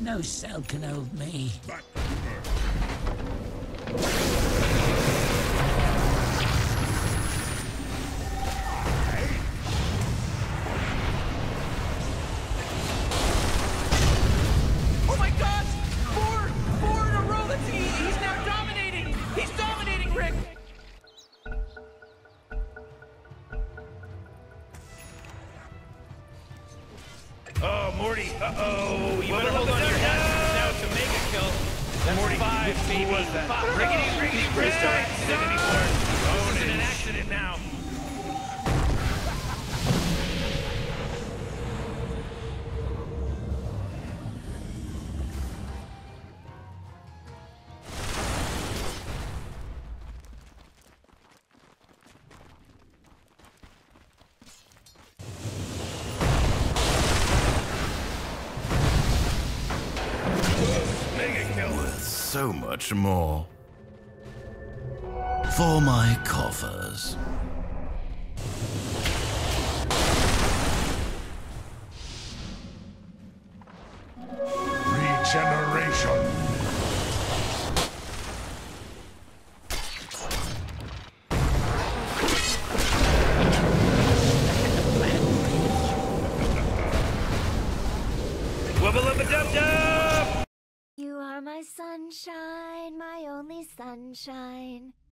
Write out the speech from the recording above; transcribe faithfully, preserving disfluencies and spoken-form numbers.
No cell can hold me. Oh my God! Four! Four in a row! That's he, he's now dominating! He's dominating, Rick! Oh, Morty. Uh-oh. You better hold on to your hats. Now it's a mega kill. That's Morty. Five, baby. Who was that? Five. Rickety, rickety, rickety. No accident anymore. Oh, this isn't an accident now. So much more for my coffers. Regeneration. Wubba-lubba-dub-dub! You are my sunshine, my only sunshine.